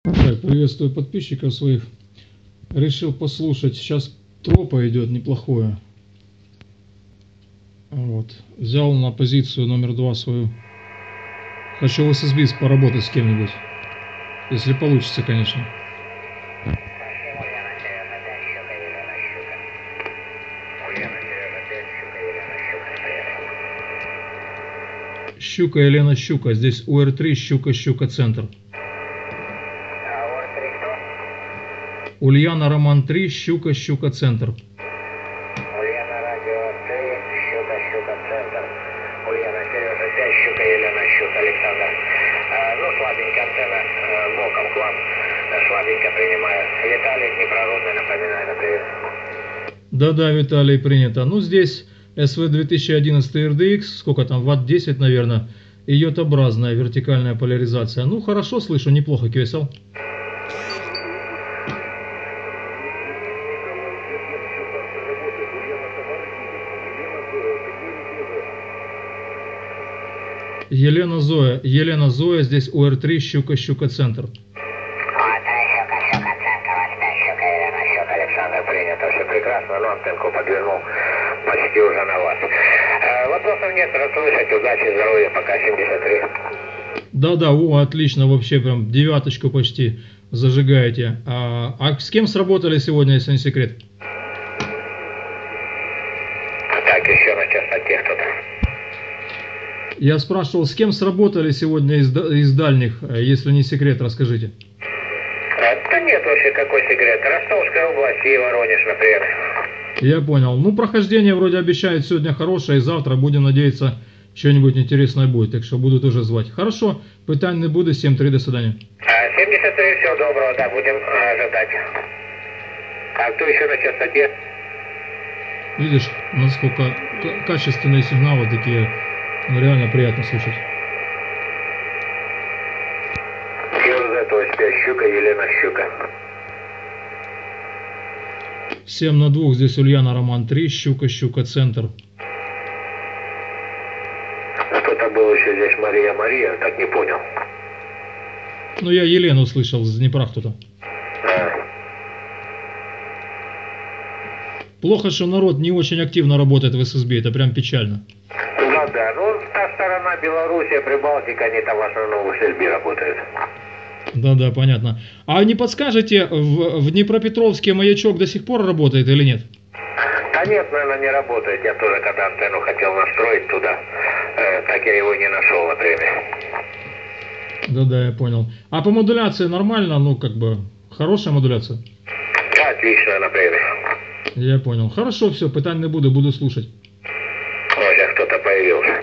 Так, приветствую подписчиков своих. Решил послушать. Сейчас тропа идет неплохое. Вот. Взял на позицию номер 2 свою. Хочу в SSB поработать с кем-нибудь. Если получится, конечно. Щука, Елена, Щука. Здесь УР-3, Щука, Щука, центр. Ульяна, Роман 3, Щука, Щука, центр. Ульяна, радио 3, Щука, Щука, центр. Ульяна, Сережа 5, Щука, Елена, Щука, Александр. Ну, слабенькая антенна, боком к вам, слабенько принимаю. Виталий, непрородный, напоминаю, на привет. Да-да, Виталий, принято. Ну, здесь СВ-2011 RDX, сколько там, ватт 10, наверное, и йод-образная вертикальная поляризация. Ну, хорошо слышу, неплохо, QSL. Елена Зоя, здесь УР-3, Щука, Щука, центр. Щука, Щука, центр, 5, Щука, Елена, Щука, Александр, принято, все прекрасно, но антенку подвернул почти уже на вас. Вопросов нет, расслышать, удачи, здоровья, пока 73. Да-да, отлично, вообще прям девяточку почти зажигаете. А с кем сработали сегодня, если не секрет? Так, еще на частоте кто-то. Я спрашивал, с кем сработали сегодня из дальних, если не секрет, расскажите. Да нет вообще какой секрет. Ростовская область и Воронеж, например. Я понял. Ну, прохождение вроде обещает сегодня хорошее, и завтра, будем надеяться, что-нибудь интересное будет, так что буду тоже звать. Хорошо, питань не буде, 7-3, до свидания. 73, всего доброго, да, будем ожидать. А кто еще на частоте? Видишь, насколько качественные сигналы такие, ну, реально приятно слушать. ЮЗ-5, Щука, Елена, Щука. 7/2, здесь Ульяна, Роман 3, Щука, Щука, центр. Кто-то был еще здесь Мария, так не понял. Ну, я Елену слышал, с Днепра кто-то. Плохо, что народ не очень активно работает в ССБ, это прям печально. Ну да, ну та сторона Белоруссия, Прибалтика, они там в основном в ССБ работают. Да-да, понятно. А не подскажете, в Днепропетровске маячок до сих пор работает или нет? Да нет, наверное, не работает. Я тоже, когда антенну хотел настроить туда, так я его не нашел на время. Да-да, я понял. А по модуляции нормально, ну, как бы, хорошая модуляция? Да, отлично на время. Я понял. Хорошо, все, питань не буду слушать. Ой, сейчас кто-то появился.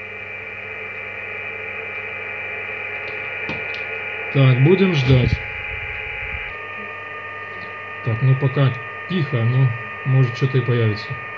Так, будем ждать. Так, ну пока тихо, но может что-то и появится.